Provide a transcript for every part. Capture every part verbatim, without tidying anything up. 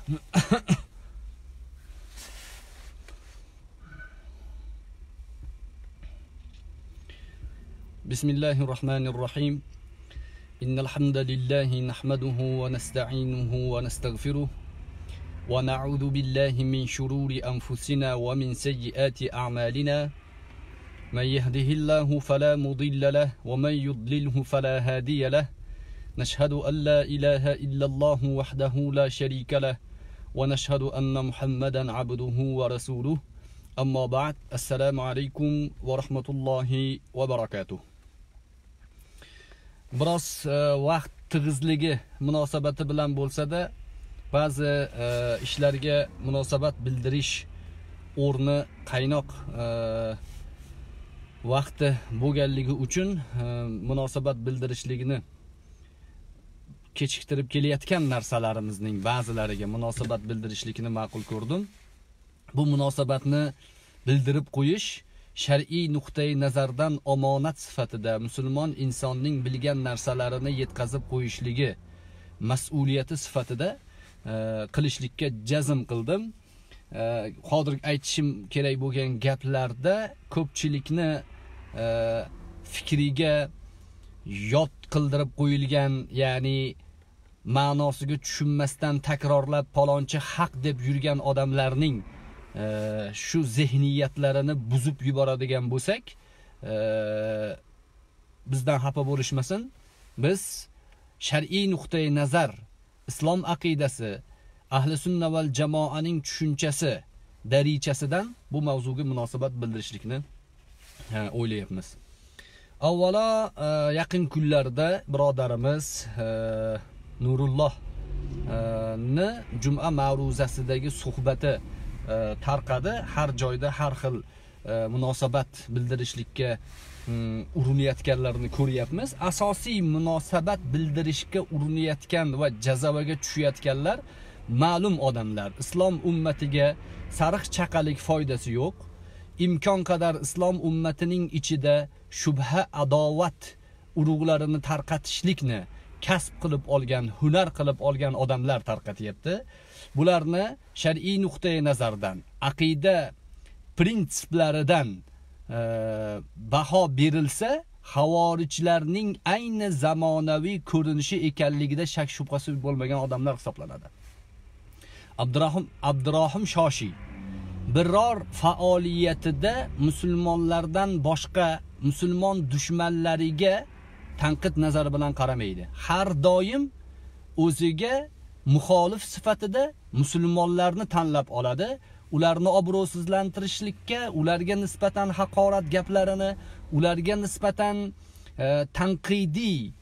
Bismillahirrahmanirrahim. Innal hamdalillahi nahmaduhu wa nasta'inuhu wa nastaghfiruh wa na'udzu billahi min shururi anfusina wa min sayyiati a'malina. Man yahdihillahu fala mudilla lahu wa man yudlilhu fala hadiya lahu. Nashhadu an la ilaha illallah wahdahu la sharika lahu wa nashhadu anna Muhammadan abduhu wa rasuluh. Amma ba'd. Assalomu alaykum va rahmatullohi va barakatuh. Biroz vaqt tig'izligi munosabati bilan bo'lsa-da, ba'zi ishlarga munosabat bildirish o'rni qaynoq vaqti bo'lganligi uchun munosabat bildirishligini kechiktirib kelayotgan narsalarimizning ba'zilariga munosabat bildirishlikni ma'qul ko'rdim. Bu munosabatni bildirib qo'yish shar'iy nuqtai nazardan omonat sifatida musulmon insonning bilgan narsalarini yetkazib qo'yishligi mas'uliyati sifatida e, qilishlikka jazm qildim. E, hozir aytishim kerak bo'lgan gaplarda ko'pchilikni e, fikriga yod qildirib qo'yilgan, ya'ni ma'nosiga tushunmasdan takrorlab palonchi haq deb yurgan odamlarning Ee, shu zehniyatlarini buzib yuboradigan bo'lsak, e, bizdan xafa bo'lishmasin. Biz shar'iy nuqtai nazar, islom aqidasi, ahli sunna val jamoaning tushunchasi darichasidan bu mavzuga munosabat bildirishlikni o'ylayapmiz. Avvalo, e, yaqin kunlarda birodarimiz e, Nurulloh e, ni juma ma'ruzasidagi suhbati tarqadi. Har joyda har xil e, munosabat bildirishlikka urinayotganlarni ko'ryapmiz. Asosiy munosabat bildirishga urinayotgan va jazavaga tushayotganlar ma'lum odamlar. Islom ummatiga sariq chaqalik foydasi yo'q. Imkon qadar islom ummatining ichida shubha, adovat urug'larini tarqatishlikni kasb qilib olgan, hunar qilib olgan odamlar tarqatyapti. Bularni shar'iy nuqtai nazardan, aqida prinsiplaridan e, baho berilsa, havorijlarning ayni zamonaviy ko'rinishi ekanligida shak shubhasi bo'lmagan odamlar hisoblanadi. Abdurahim Abdurahim Shoshiy biror faoliyatida musulmonlardan boshqa musulmon dushmanlariga tanqid nazari bilan qaramaydi. Har doim o'ziga muxolif sifatida musulmonlarni tanlab oladi. Ularni obro'sizlantirishlikka, ularga nisbatan haqorat gaplarini, ularga nisbatan e, tanqidiy e,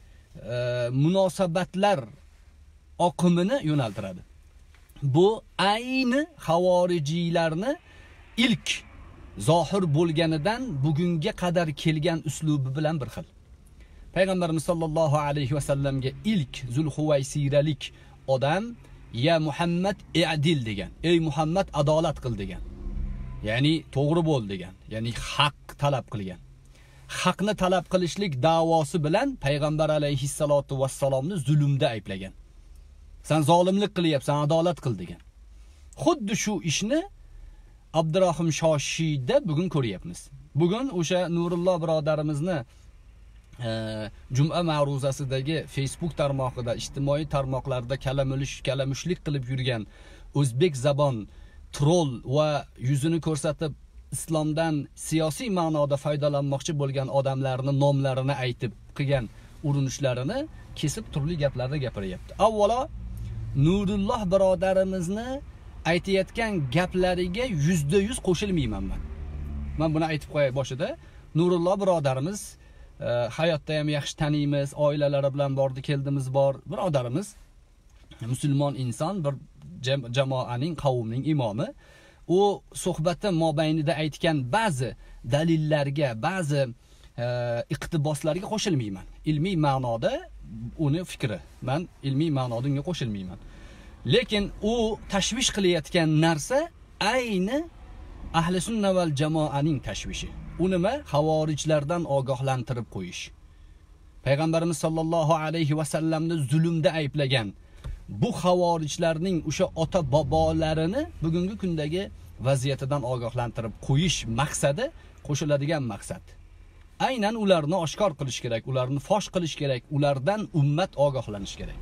munosabatlar oqimini yo'naltiradi. Bu ayni havorijiylarni ilk zohir bo'lganidan bugunga qadar kelgan uslubi bilan bir xil. Payg'ambarimiz sollallohu alayhi va sallamga ilk Zulhuvaysiralik odam ya Muhammad i'dil degan. Ey Muhammad, adolat qil degan. Ya'ni to'g'ri bo'l degan. Ya'ni haq talab qilgan. Haqni talab qilishlik da'vosi bilan payg'ambar alayhissalotu vassalomni zulmda ayblagan. Sen zolimlik qilyapsan, adolat qil degan. Xuddi shu ishni Abdurahim Shoshiyda bugun ko'ryapmiz. Bugun o'sha Nurulloh birodarimizni juma ma'ruzasidagi Facebook tarmog'ida, ijtimoiy tarmoqlarda kalamulish, kalamushlik qilib yurgan o'zbek zabon troll va yuzini ko'rsatib islomdan siyosiy ma'noda foydalanmoqchi bo'lgan odamlarning nomlarini aytib qilgan urinishlarini kesib turli gaplarni gapiryapti. Avvalo, Nurulloh birodarimizni aytayotgan gaplariga yuzda yuz qo'shilmayman men. Men buni aytib qo'yay boshida. Nurulloh birodarimiz e, hayotda ham yaxshi taniymiz, oilalari bilan bordi keldimiz bor birodarimiz. Musulmon inson, bir jamoaning, qavmning imomi. U suhbatda mobaynida aytgan ba'zi dalillarga, ba'zi e, iqtiboslarga qo'shilmayman. Ilmiy ma'noda uni fikri. Men ilmiy ma'noda unga qo'shilmayman. Lekin u tashvish qilayotgan narsa ayni ahli sunna val jamoaning tashvishi. U nima? Havorijlardan ogohlantirib qo'yish. Payg'ambarimiz sollallohu alayhi va sallamni zulmda ayblagan bu havorijlarning o'sha ota bobolarini bugungi kundagi vaziyatidan ogohlantirib qo'yish maqsadi, qo'shiladigan maqsad. Aynan ularni oshkor qilish kerak, ularni fosh qilish kerak, ulardan ummat ogohlanish kerak.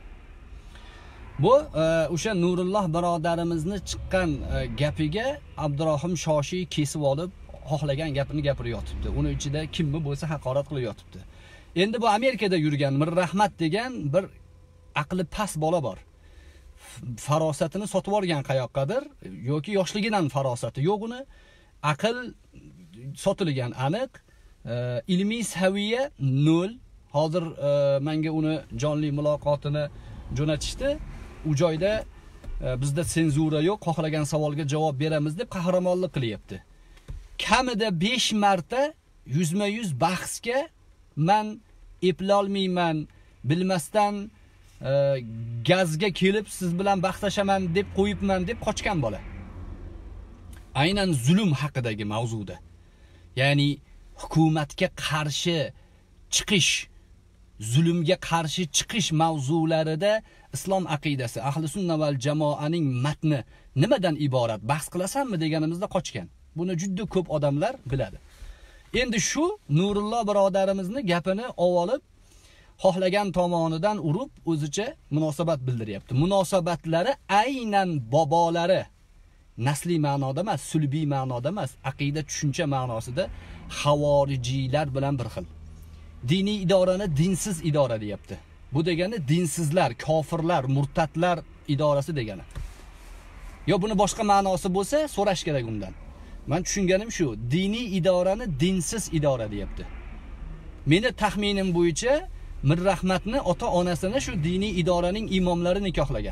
Bu o'sha Nurulloh birodarimizni chiqqan gapiga Abdurahim Shoshiy kesib olib, xohlagan gapini gapirib yotibdi. Uni ichida kimni bo'lsa haqorat qilib yotibdi. Endi bu Amerikada yurgan Mirrahmat degan bir aqli past bola bor. Farosatini sotib olgan qayoqqadir yoki yoshligidan farosati yo'q uni. Aql sotilgan aniq, ilmiy saviya nol. Hozir menga uni jonli muloqotini jo'natishdi. U joyda bizda senzura yo'q, xohlagan savolga javob beramiz deb qahramonlik qilyapti. Kamida besh marta yuzma yuz bahsga men eplolmayman, bilmasdan e, gazga kelib siz bilan bahslashaman deb qo'yibman deb qochgan bola. Aynan zulm haqidagi mavzuda. Ya'ni hukumatga qarshi chiqish, zulmga qarshi chiqish mavzularida islom aqidasi, ahli sunna val jamoaning matni nimadan iborat bahs qilasanmi deganimizda qochgan. Buni juda ko'p odamlar biladi. Endi shu Nurulloh birodarimizni gapini olib, xohlagan tomonidan urib, o'zicha munosabat bildiryapti. Munosabatlari aynan bobolari, nasli ma'noda emas, sulbiy ma'noda emas, aqida tushuncha ma'nosida havorijiylar bilan bir xil. Diniy idorani dinsiz idora deyapti. Bu degani dinsizlar, kofirlar, murtadlar idorasi degani. Yo buni boshqa ma'nosi bo'lsa, so'rash kerak undan. Men tushunganim shu, diniy idorani dinsiz idora deyapti. Meni taxminim bo'yicha Mirrahmatni ota-onasini shu diniy idoraning imomlari nikohlagan.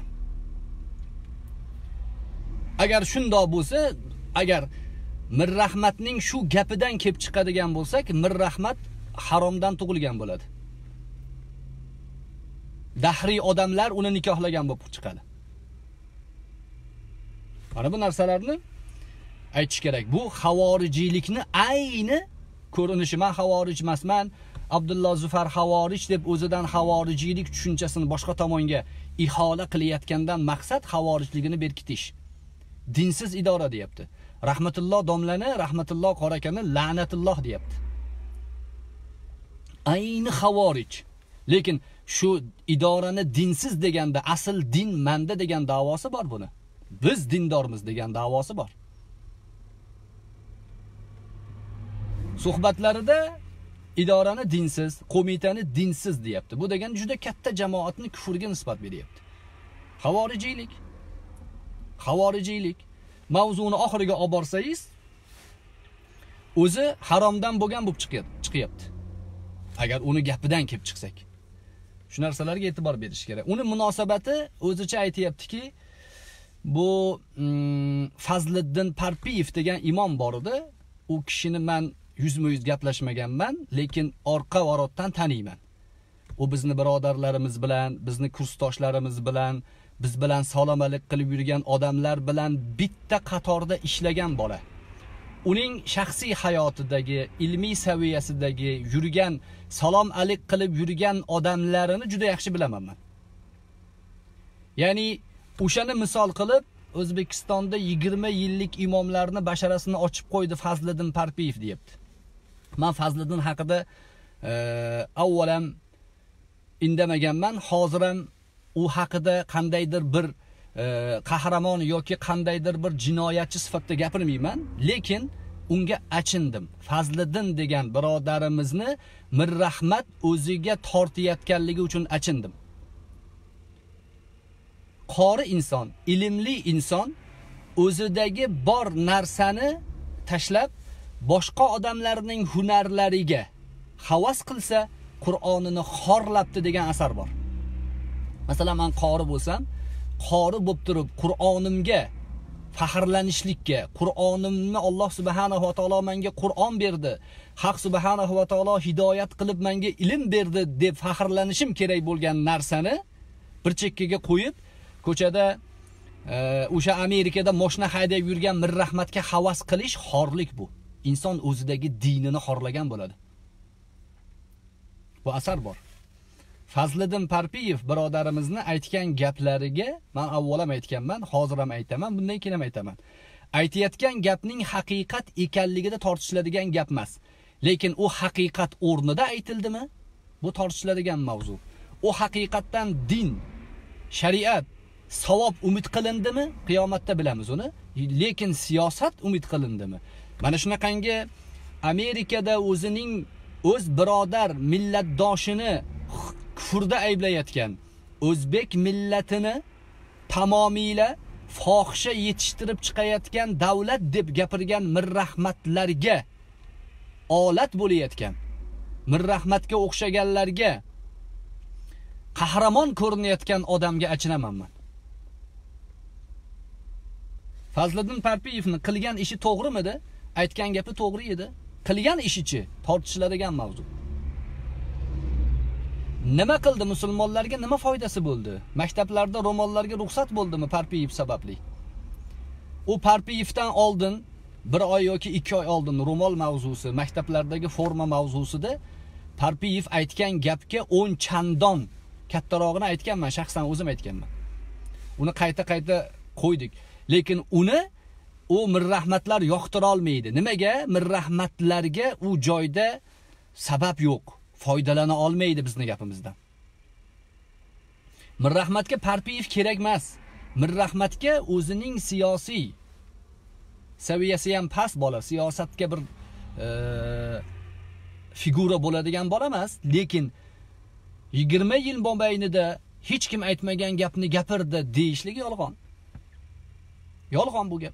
Agar shundoq bo'lsa, agar Mirrahmatning shu gapidan kelib chiqadigan bo'lsak, Mirrahmat haromdan tug'ilgan bo'ladi. Dahriy odamlar uni nikohlagan bo'lib chiqadi. Mana bu narsalarni aytish kerak. Bu havorijiylikni ayni ko'rinishi. Men havorij emasman, Abdulloh Zufar havorij deb o'zidan havorijiylik tushunchasini boshqa tomonga ihola qilayotgandan maqsad havorijligini berkitish. Dinsiz idora deyapti. Rahmatulloh domlani, rahmatulloh qorakani la'natulloh deyapti. Ayni havorij. Lekin shu idorani dinsiz deganda asl din manda degan da'vosi bor buni. Biz dindormiz degan da'vosi bor. Suhbatlarida idorani dinsiz, qo'mitani dinsiz deyapti. Bu degani juda katta jamoatni kufrga nisbat beryapti. Havorijiylik. Havorijiylik. Mavzuni oxiriga olib borsangiz, o'zi haromdan bo'lgan bo'lib chiqyapti. Agar uni gapidan kelib chiqsak. Shu narsalarga e'tibor berish kerak. Uni munosabati o'zicha aytayaptiki, bu mm, Fazliddin Parpiyev degan imom bor edi. U kishini men yuzma yuz gaplashmaganman, lekin orqa varotdan taniyman. U bizni birodarlarimiz bilan, bizni kursdoshlarimiz bilan, biz bilan salomalik qilib yurgan odamlar bilan bitta qatorda ishlagan bola. Uning shaxsiy hayotidagi, ilmiy saviyasidagi yurgan, salom alik qilib yurgan odamlarini juda yaxshi bilaman men. Ya'ni o'shani misol qilib O'zbekistonda yigirma yillik imomlarni basharasini ochib qo'ydi Fazliddin Parpiyev deyapti. Men Fazliddin haqida e, avvalam indamaganman, hozir ham u haqida qandaydir bir e, qahramon yoki qandaydir bir jinoyatchi sifatida gapirmayman, lekin unga achindim. Fazliddin degan birodarimizni Mirrahmat o'ziga tortayotganligi uchun achindim. Qori inson, ilmli inson o'zidagi bor narsani tashlab boshqa odamlarning hunarlariga havas qilsa, Qur'onini xorlabdi degan asar bor. Masalan, men qori bo'lsam, qori bo'lib turib Qur'onimga faxrlanishlikka, Qur'onimni Alloh subhanahu va taolo menga Qur'on berdi, Haq subhanahu va taolo hidoyat qilib menga ilm berdi deb faxrlanishim kerak bo'lgan narsani bir chekkaga qo'yib, ko'chada o'sha e, Amerikada mashina haydab yurgan Mirrahmatga havas qilish xorlik bu. Inson o'zidagi dinini xorlagan bo'ladi. Bu asar bor. Fazliddin Parpiyev birodarimizni aytgan gaplariga men avval ham aytganman, hozir ham aytaman, bundan keyin ham aytaman. Aytayotgan gapning haqiqat ekanligida tortishiladigan gap emas. Lekin u haqiqat o'rnida aytildimi? Bu tortishiladigan mavzu. U haqiqatdan din, shariat, savob umid qilindimi? Qiyomatda bilamiz uni. Lekin siyosat umid qilindimi? Mana shunaqangi Amerikada o'zining o'z birodar millatdoshini kufrda ayblayotgan o'zbek millatini tamomila fohisha yetishtirib chiqayotgan davlat deb gapirgan mirrahmatlarga olat bo'layotgan, mirrahmatga o'xshaganlarga qahramon ko'rinayotgan odamga achinaman men. Fazliddin Parpiyevning qilgan ishi to'g'rimidi? Aytgan gapi to'g'ri edi. Qilgan ishichi tortishiladigan mavzu. Nima qildi musulmonlarga, nima foydasi bo'ldi? Maktablarda ro'mollarga ruxsat bo'ldimi Parpiyev sababli? U Parpiyevdan oldin bir oy yoki ikki oy oldin ro'mol mavzusi, maktablardagi forma mavzusida Parpiyev aytgan gapga o'n chandon kattarog'ini aytganman, shaxsan o'zim aytganman. Uni qayta-qayta qo'ydik. Lekin uni u mirrahmatlar yoqtira olmaydi. Nimaga? Mirrahmatlarga u joyda sabab yo'q. Foydalana olmaydi bizning gapimizdan. Mirrahmatga Parpiyev kerak emas. Mirrahmatga o'zining siyosiy saviyasi ham past bola, siyosatga bir e, figura bo'ladigan bola emas, lekin yigirma yil mobaynida hech kim aytmagan gapni gapirdi deyishligi yolg'on. Yolg'on bu gap.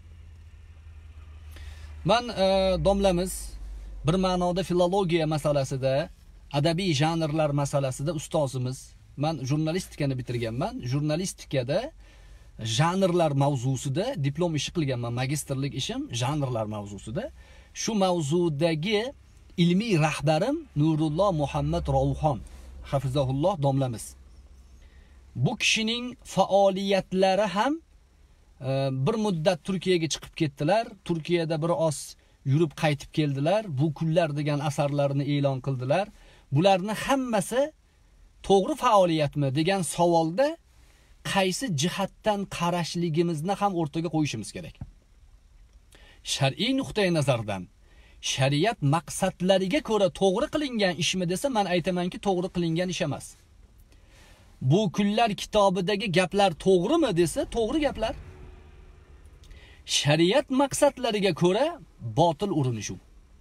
Men e, domlamiz bir ma'noda filologiya masalasida, adabiy janrlar masalasida ustozimiz. Men jurnalistikani bitirganman. Jurnalistikada janrlar mavzusida diplom ishi qilganman. Magistrlik ishim janrlar mavzusida. Shu mavzudagi ilmiy rahbarim Nurulloh Muhammad Raufxon, hafizahulloh domlamiz. Bu kishining faoliyatlari ham e, bir muddat Turkiyaga chiqib ketdilar. Turkiyada bir oz yurib qaytib keldilar. Bu kunlar degan asarlarini e'lon qildilar. Bularning hammasi to'g'ri faoliyatmi degan savolda qaysi jihatdan qarashligimizni ham o'rtaga qo'yishimiz kerak. Shar'iy nuqtai nazardan shariat maqsadlariga ko'ra to'g'ri qilingan ishmi desa, men aytamanki, to'g'ri qilingan ish emas. Bu kunlar kitobidagi gaplar to'g'rimi desa, to'g'ri gaplar. Shariat maqsadlariga ko'ra botil urinishu.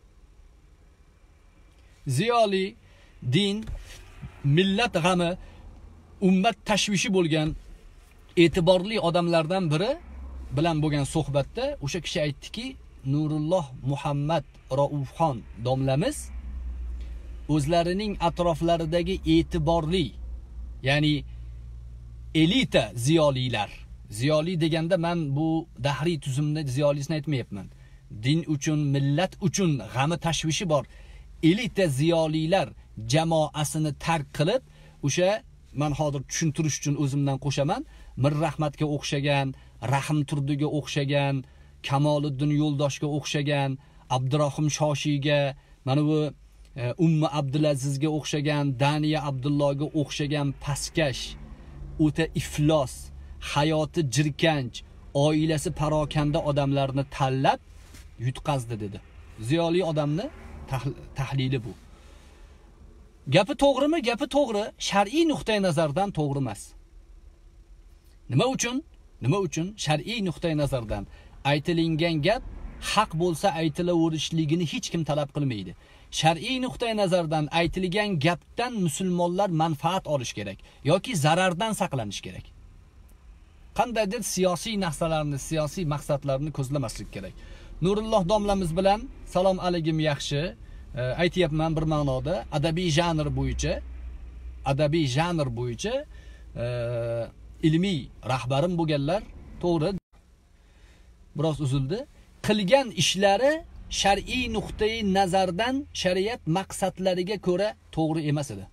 Ziyoli, din, millat g'ami, ummat tashvishi bo'lgan e'tiborli odamlardan biri bilan bo'lgan suhbatda o'sha kishi aytdiki, Nurulloh Muhammad Raufxon domlamiz o'zlarining atroflaridagi e'tiborli, ya'ni elita ziyolilar, ziyoli deganda men bu dahriy tuzumda ziyolisini aytmayapman. Din uchun, millat uchun g'ami tashvishi bor elita ziyolilar jamoasini tark qilib, o'sha men hozir tushuntirish uchun o'zimdan qo'shaman, Mirrahmatga o'xshagan, Rahim Turdiga o'xshagan, Kamoliddin Yo'ldoshga o'xshagan, Abdurahim Shoshiyga, mana bu e, Umma Abdulazizga o'xshagan, Daniya Abdullohga o'xshagan pastkash, o'ta iflos, hayoti jirkanch, oilasi parokanda odamlarni tanlab yutqazdi dedi. Ziyoli odamni tahlili bu. Gapi to'g'rimi? Gapi to'g'ri, shar'iy nuqtai nazardan to'g'ri emas. Nima uchun? Nima uchun shar'iy nuqtai nazardan aytilingan gap haq bo'lsa aytilaverishligini hech kim talab qilmaydi. Shar'iy nuqtai nazardan aytilgan gapdan musulmonlar manfaat olish kerak yoki zarardan saqlanish kerak. Qandaydir siyosiy narsalarni, siyosiy maqsadlarni ko'zlamaslik kerak. Nurulloh domlamiz bilan salom alaykum yaxshi. E, aytayapman bir ma'noda adabiy janr bo'yicha, adabiy janr bo'yicha e, ilmiy rahbarim bo'lganlar, to'g'ri biroz uzildi. Qilgan ishlari shar'iy nuqtai nazardan shariat maqsadlariga ko'ra to'g'ri emas edi.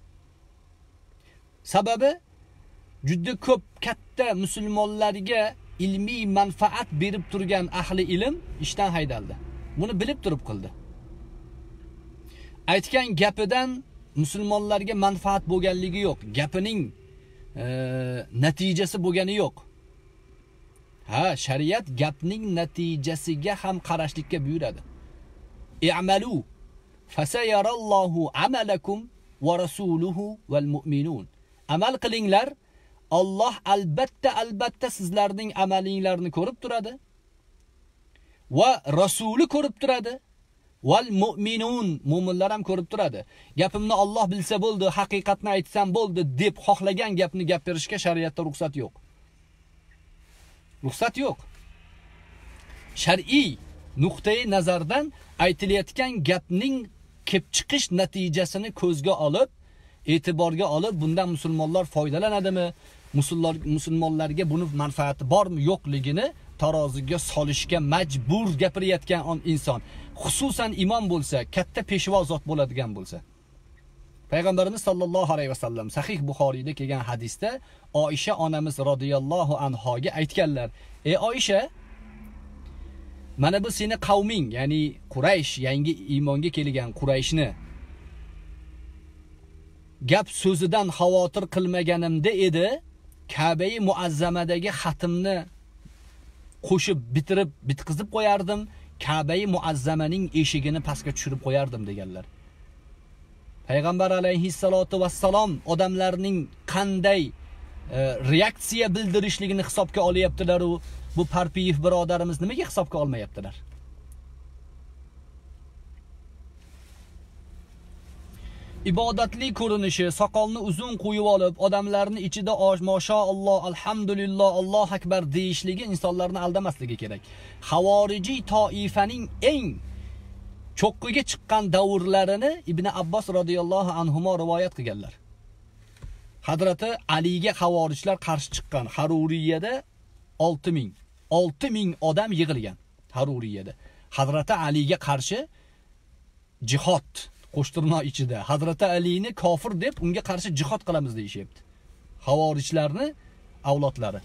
Sababi juda ko'p katta musulmonlarga ilmiy manfaat berib turgan ahli ilm ishdan haydaldi. Buni bilib turib qildi. Aytgan gapidan musulmonlarga manfaat bo'lganligi yo'q. Gapining e, natijasi bo'lgani yo'q. Ha, shariat gapning natijasiga ham qarashlikka buyuradi. I'malu fasayarallohu amalakum va rasuluhu val mu'minun. Amal qilinglar, Alloh albatta albatta sizlarning amalinglarni ko'rib turadi va rasuli ko'rib turadi. Val mu'minun, mu'minlar ham ko'rib turadi. Gapimni Alloh bilsa bo'ldi, haqiqatni aytsam bo'ldi deb xohlagan gapni gap berishga shariatda ruxsat yo'q. Ruxsat yo'q. Shar'iy nuqtai nazardan aytilayotgan gapning kelib chiqish natijasini ko'zga olib, e'tiborga olib, bundan musulmonlar foydalanadimi? Musulmonlar musulmonlarga buni manfaati bormi, yo'qligini taroziga solishga majbur gapirayotgan on inson, xususan imom bo'lsa, katta peshvo zot bo'ladigan bo'lsa. Payg'ambarimiz sollallohu alayhi vasallam sahih Buxoriyda kelgan hadisda Oisha onamiz radhiyallohu anhoga aytganlar: "Ey Oisha, mana bu seni qavming, ya'ni Quraysh, yangi iymonga kelgan Qurayshni gap so'zidan xavotir qilmaganimda edi, Ka'ba-i muazzamadagi xatmni qo'shib bitirib bitqizib qo'yardim, Ka'ba-i muazzamaning eshigini pastga tushirib qo'yardim" deganlar. Payg'ambar alayhissalatu vassalom odamlarning qanday e, reaksiya bildirishligini hisobga olyaptilar u bu Parpiyev birodarimiz nimaga hisobga olmayaptilar? Ibodatli ko'rinishi, soqolni uzun qo'yib olib, odamlarni ichida mashalloh, alhamdulillah, Alloh akbar deyishligi insonlarni aldamasligi kerak. Havorijiy toifaning eng cho'qqiga chiqqan davrlarini Ibn Abbos radhiyallohu anhuma rivoyat qilganlar. Hazrati Aliga havorijlar qarshi chiqqan Haruriyada olti ming olti ming odam yig'ilgan Haruriyada. Hazrati Aliga qarshi jihad qo'shtirnoq ichida Hazrati Alini kofir deb unga qarshi jihad qilamiz deyishyapti. Havorijlarni avlodlari.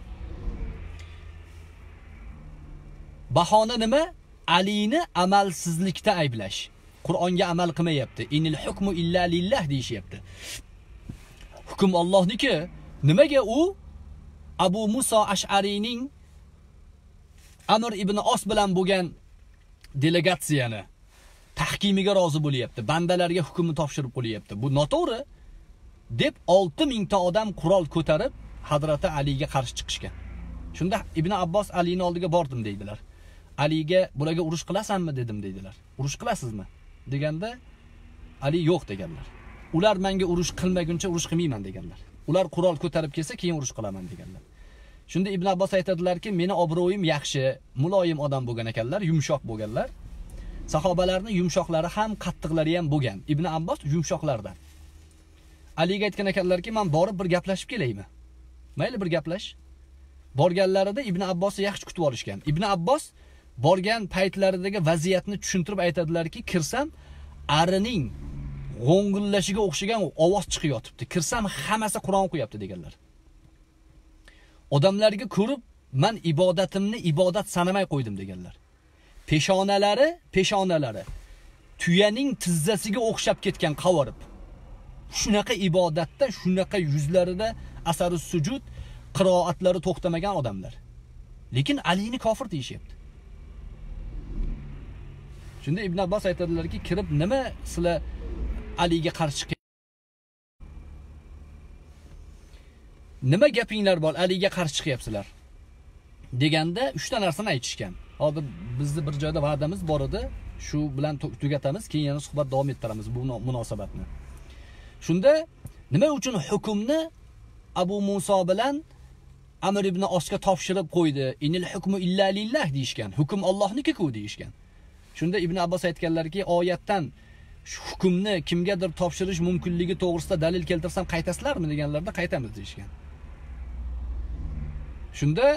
Bahona nima? Alini amalsizlikda ayblash. Qur'onga amal qilmayapti. Inil hukmu illa lillah deyishyapti. Hukm Allohniki. Nimaga u Abu Musa Ash'ariyning Amr ibn Os bilan bo'lgan delegatsiyani tahkimiga rozi bo'lyapti. Bandalarga hukmni topshirib qo'yapti. Bu noto'g'ri deb olti ming ta odam qurol ko'tarib Hazrati Aliga qarshi chiqishgan. Shunda Ibn Abbos Alining oldiga bordim deydilar. Aliga bularga urush qilasanmi dedim deydilar. Urush qilasizmi deganda Ali yo'q deganlar. Ular menga urush qilmaguncha urush qilmayman deganlar. Ular qurol ko'tarib kelsa keyin urush qilaman deganlar. Shunda Ibn Abbos aytadilarki, meni obro'yim yaxshi, muloyim odam bo'lgan ekanlar, yumshoq bo'lganlar. Sahobalarning yumshoqlari ham, qattiqlari ham bo'lgan. Ibn Abbos yumshoqlardan. Aliga aytgan ekanlarki, men borib bir gaplashib kelaymi? Mayli bir gaplash. Borganlarida Ibn Abbosni yaxshi kutib olishgan. Ibn Abbos borgan paytlaridagi vaziyatni tushuntirib aytadilarki, kirsam arining g'o'ngillashiga o'xshagan ovoz chiqib yotibdi. Kirsam hammasi Qur'on o'qiyapti deganlar. Odamlarga ko'rib, men ibodatimni ibodat sanamay qo'ydim deganlar. Peshonalari, peshonalari tuyaning tizzasiga o'xshab ketgan qavorib. Shunaqa ibodatda, shunaqa yuzlarida asari sujud, qiroatlari to'xtamagan odamlar. Lekin Alini kofir deyishyapti. Shunda Ibn Abbos aytadilarki, kirib nima sizlar Aliga qarshi chiqib nima gapinglar bor, Aliga qarshi chiqyapsizlar deganda uchta narsani aytishgan. Hozir bizni bir joyda va'damiz bor edi, shu bilan tugatamiz, keyin yana suhbat davom ettiramiz bu munosabatni. Shunda nima uchun hukmni Abu Musa bilan Amr ibn Osga topshirib qo'ydi? Inil hukmu illa lillah deyishgan. Hukm Allohniki-ku deyishgan. Shunda Ibn Abbos aytganlarki, oyatdan shu hukmni kimgadir topshirish mumkinligi to'g'risida dalil keltirsam qaytasizlarmi deganlarda qaytamiz deyishgan. Shunda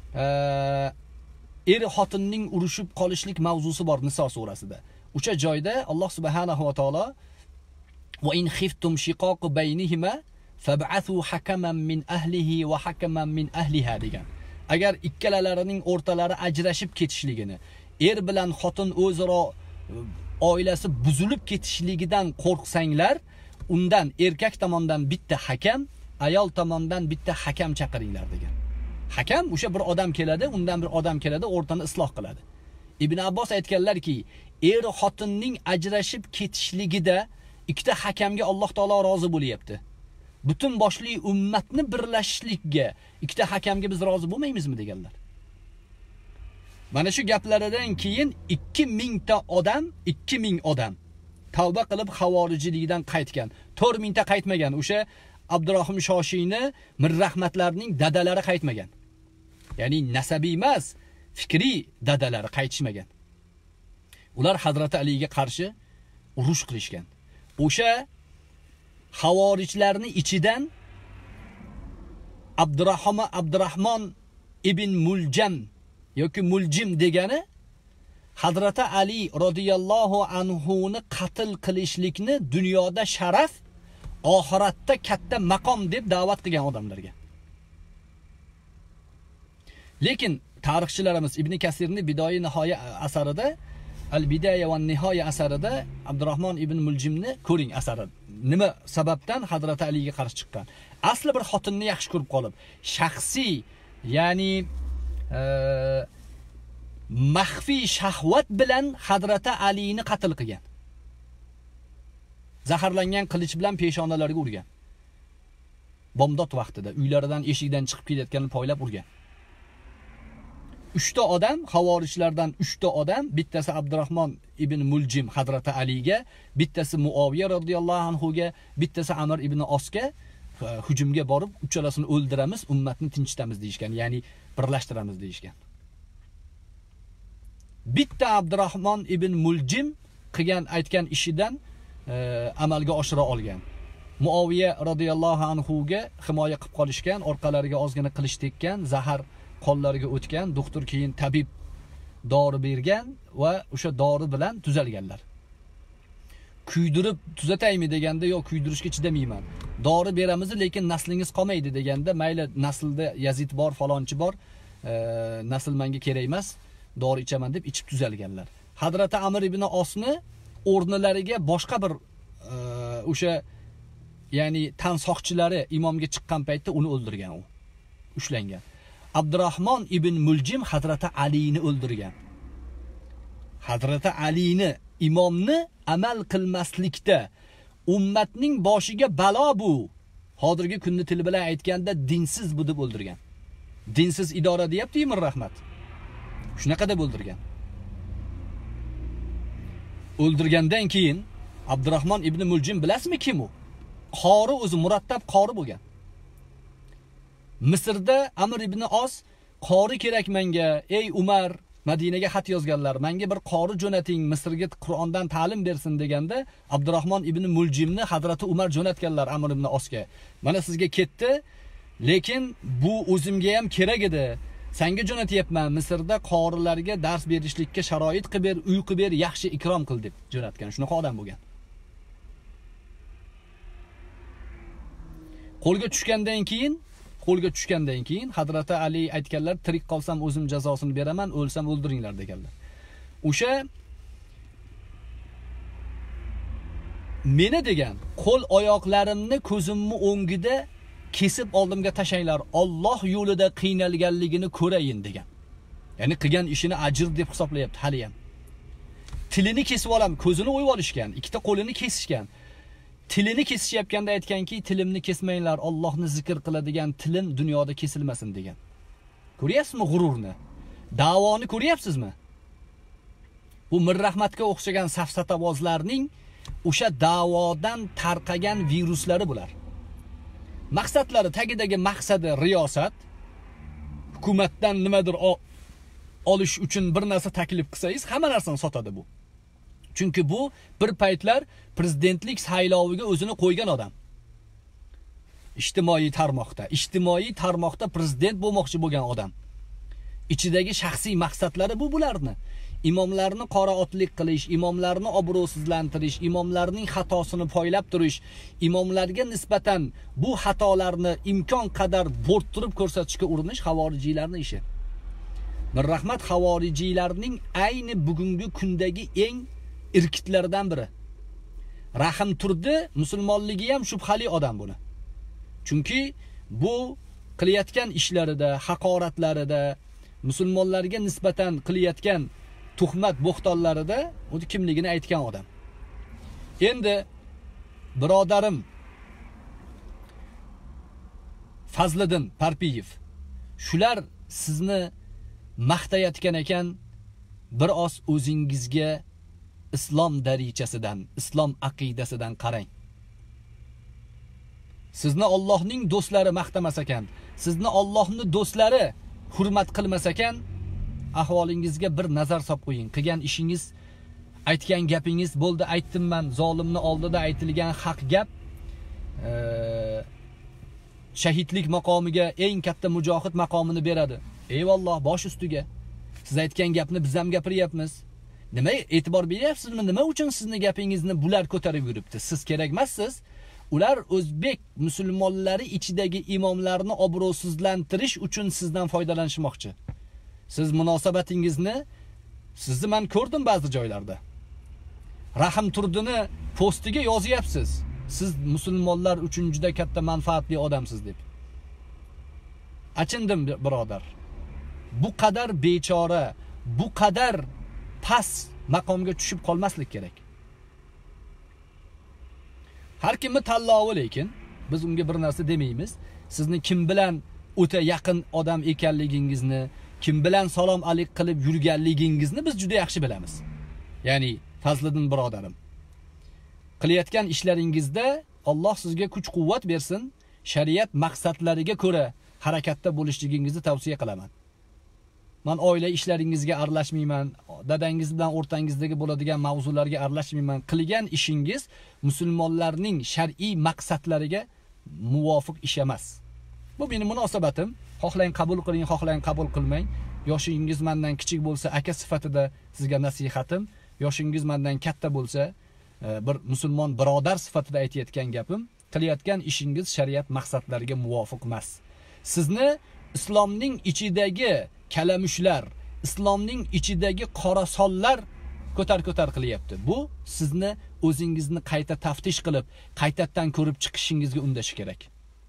er xotinning urushib qolishlik mavzusi bor Niso surasida. O'sha joyda Alloh subhanahu va taolo va in khiftum shiqaq baynihima fab'athu hakaman min ahlihi va hakaman min ahliha degan. Agar ikkalalarining o'rtalari ajrashib ketishligini, er bilan xotin o'zaro oilasi buzilib ketishligidan qo'rqsanglar, undan erkak tomonidan bitta hakam, ayol tomonidan bitta hakam chaqiringlar degan. Hakam o'sha bir odam keladi, undan bir odam keladi, o'rtani isloh qiladi. Ibn Abbos aytganlarki, er xotinning ajrashib ketishligida ikkita hakamga Alloh taolo rozi bo'lyapti. Butun boshli ummatni birlashishlikka ikkita hakamga biz rozi bo'lmaymizmi deganlar. Mana shu gaplaridan keyin ikki ming ta odam, ikki ming odam tavba qilib xavorijlikdan qaytgan. to'rt ming ta qaytmagan. O'sha Abdurahim Shoshiyni Mir Rahmatlarning dadalari qaytmagan. Ya'ni nasabiy emas, fikriy dadalari qaytishmagan. Ular Hazrat Aliga qarshi urush qilishgan. O'sha xavorijlarning ichidan Abdurahim Abdurahmon ibn Muljam yoki Muljim degani Hazrat Ali radhiyallohu anhu ni qatl qilishlikni dunyoda sharaf, oxiratda katta maqom deb da'vat qilgan odamlarga. Lekin tarixchilarimiz Ibn Kasirning Bidoya Nihoya asarida, Al-Bidaya va Nihoya asarida Abdurahmon ibn Muljimni ko'ring asari. Nima sababdan Hazrat Aliga qarshi chiqqan? Asli bir xotinni yaxshi ko'rib qolib, shaxsiy, ya'ni e, maxfiy shahvat bilan Hazrat Alini qatl qilgan. Zaharlangan qilich bilan peshonalariga urgan. Bomdod vaqtida uylaridan eshikdan chiqib ketayotganini poylab urgan. uchta odam, xavorijlardan uchta odam, bittasi Abdurahmon ibn Muljim Hazrat Aliga, bittasi Muaviya radhiyallohu anhu ga, bittasi Amr ibn Osga hujumga borib, uchalasini o'ldiramiz, ummatni tinchitamiz deyishgan, ya'ni birlashtiramiz deyishgan. Bitta Abdurahmon ibn Muljim qilgan aytgan ishidan e, amalga oshira olgan. Muaviya radhiyallohu anhu ga himoya qilib qolishgan, orqalariga ozgina qilich tekkan, zahar qo'llariga o'tgan, doktor keyin tabib dori bergan va o'sha dori bilan tuzalganlar. Kuydirib tuzataymi deganda, yo'q, kuydirishga chidamayman. Dori beramiz, lekin naslingiz qolmaydi deganda, mayli naslda Yazid bor, falonchi bor, e, nasl menga kerak emas, dori ichaman deb ichib tuzalganlar. Hazrat Amr ibn Osni o'rnilariga boshqa bir o'sha e, ya'ni tan soqchilari imomga chiqqan paytda uni o'ldirgan, u ushlangan. Abdurahmon ibn Muljim Hazrat Alini o'ldirgan. Hazrat Alini, imomni amal qilmaslikda ummatning boshiga balo bu. Hozirgi kunni tili bilan aytganda dinsiz bu deb o'ldirgan. Dinsiz idora deyapti Mir Rahmat. Shunaqa deb o'ldirgan. O'ldirgandan keyin Abdurahmon ibn Muljim bilasizmi kim u? Qori, o'zi murattab qori bo'lgan. Misrda Amr ibn Os qori kerak menga, ey Umar, Madinaga xat yozganlar, menga bir qori jo'nating, Misrga Qur'ondan ta'lim bersin deganda, Abdurahmon ibn Muljimni Hazrati Umar jo'natganlar Amr ibn Osga. Mana sizga ketdi, lekin bu o'zimga ham kerak edi. Senga jo'natyapman, Misrda qorilarga dars berishlikka sharoit qilib ber, uy qilib ber, yaxshi ikrom qil deb jo'natgan. Shunaqa odam bo'lgan. Qo'lga tushgandan keyin Qo'lga tushgandan keyin Hazrat Ali aytganlar, tirik qolsam o'zim jazosini beraman, o'lsam o'ldiringlar deganlar. O'sha meni degan, qo'l oyoqlarimni ko'zimni o'ngida kesib oldimga tashanglar, Alloh yo'lida qiynalganligini ko'rayin degan. Ya'ni qilgan ishini ajr deb hisoblayapti hali ham. Tilini kesib olam, ko'zini o'yib olishgan, ikkita qo'lini kesishgan. Tilini kesishayotganda aytganki, tilimni kesmanglar, Allohni zikr qiladigan tilim dunyoda kesilmasin degan. Ko'ryapsizmi g'ururni? Davoni ko'ryapsizmi? Bu Mir Rahmatga o'xshagan safsatavozlarning o'sha da'vodan tarqagan viruslari bular. Maqsadlari, tagidagi maqsadi riyosat, hukumatdan nimadir olish uchun bir narsa taklif qilsangiz, hamma narsani sotadi bu. Chunki bu bir paytlar prezidentlik sayloviga o'zini qo'ygan odam. Ijtimoiy tarmoqda, ijtimoiy tarmoqda prezident bo'lmoqchi bo'lgan odam. Ichidagi shaxsiy maqsadlari bu bularni. Imomlarni qora otlik qilish, imomlarni obro'sizlantirish, imomlarning xatosini poylab turish, imomlarga nisbatan bu xatolarni imkon qadar bo'rttirib ko'rsatishga urinish xavorijiylarning ishi. Mir Rahmat xavorijiylarning ayni bugungi kundagi eng irkitlaridan biri. Rahim Turdi musulmonligi ham shubhali odam buni. Chunki bu qilayotgan ishlarida, haqoratlarida, musulmonlarga nisbatan qilayotgan tuhmat bo'xtonlarida u kimligini aytgan odam. Endi birodarim Fazliddin Parpiyev shular sizni maqtayotgan ekan, bir oz o'zingizga islom darajasidan, islom aqidasidan qarang. Sizni Allohning do'stlari maqtamas ekan, sizni Allohning do'stlari hurmat qilmas ekan, ahvolingizga bir nazar solib qo'ying. Qilgan ishingiz, aytgan gapingiz bo'ldi, aytdim men, zolimni oldida aytilgan haq gap e, shahidlik maqomiga eng katta mujohid maqomini beradi. Eyvalloh, bosh ustiga. Siz aytgan gapni biz ham gapiryapmiz. Nima e'tibor beryapsizmi? Nima uchun sizni gapingizni bular ko'tarib yuribdi? Siz kerak emassiz. Ular o'zbek musulmonlari ichidagi imomlarni obro'sizlantirish uchun sizdan foydalanishmoqchi. Siz munosabatingizni sizni men ko'rdim ba'zi joylarda. Rahim Turdini postiga yozyapsiz. Siz musulmonlar uchun juda katta manfaatli odamsiz deb. Achindim birodar. Bu qadar bechora, bu qadar past maqomga tushib qolmaslik kerak. Har kimni tanlovi, lekin biz unga bir narsa demaymiz. Sizni kim bilan o'ta yaqin odam ekanligingizni, kim bilan salom alik qilib yurganligingizni biz juda yaxshi bilamiz. Ya'ni Fazliddin birodarim, qilayotgan ishlaringizda Alloh sizga kuch-quvvat bersin, shariat maqsadlariga ko'ra harakatda bo'lishligingizni tavsiya qilaman. Men oila ishlaringizga aralashmayman, dadangiz bilan o'rtangizdagi bo'ladigan mavzularga aralashmayman. Qilgan ishingiz musulmonlarning shar'iy maqsadlariga muvofiq ish emas. Bu mening munosabatim. Xohlang qabul qiling, xohlang qabul qilmang. Yoshingiz mendan kichik bo'lsa, aka sifatida sizga nasihatim. Yoshingiz mendan katta bo'lsa, bir musulmon birodar sifatida aytayotgan gapim, qilayotgan ishingiz shariat maqsadlariga muvofiq emas. Sizni islomning ichidagi kalamushlar, islomning ichidagi qorasollar ko'tar-ko'tar qilyapti. Bu sizni o'zingizni qayta taftish qilib, qaytadan ko'rib chiqishingizga undashi kerak.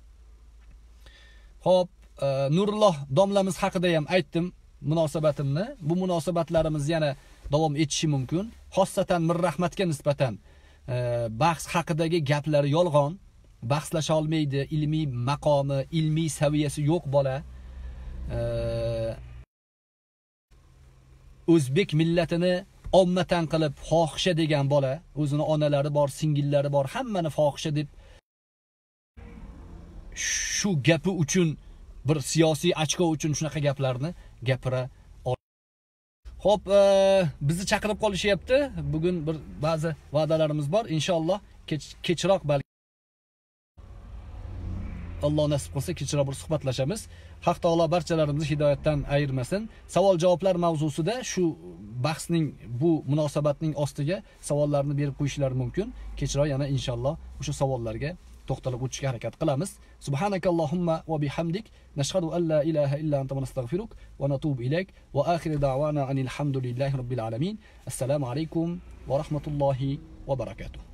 Xo'p, e, Nurulloh domlamiz haqida ham aytdim munosabatimni. Bu munosabatlarimiz yana davom etishi mumkin. Xossatan Mir Rahmatga nisbatan e, bahs haqidagi gaplari yolg'on. Bahslasha olmaydi, ilmiy maqomi, ilmiy saviyasi yo'q bola. E, O'zbek millatini ommatan qilib fohisha degan bola, o'zini onalari bor, singillari bor, hammani fohisha deb shu gapi uchun, bir siyosiy ochko uchun shunaqa gaplarni gapira. Xo'p, e, bizni chaqirib qolishyapti. Bugun bir ba'zi va'dalarimiz bor. Inshaalloh kech, kechroq balki Alloh nasib qilsa kechroq bir suhbatlashamiz. Haq taolo barchalarimizni hidoyatdan ayirmasin. Savol-javoblar mavzusida shu bahsning, bu munosabatning ostiga savollarni berib qo'yishlari mumkin. Kechroq yana inshaalloh o'sha savollarga to'xtalib o'tishga harakat qilamiz. Subhanakallohumma va bihamdik, nashhadu an la ilaha illa anta nastaghfiruk va natubu ilayk va oxir da'wana anil hamdulillahi robbil alamin. Assalomu alaykum va rahmatullohi va barakatuh.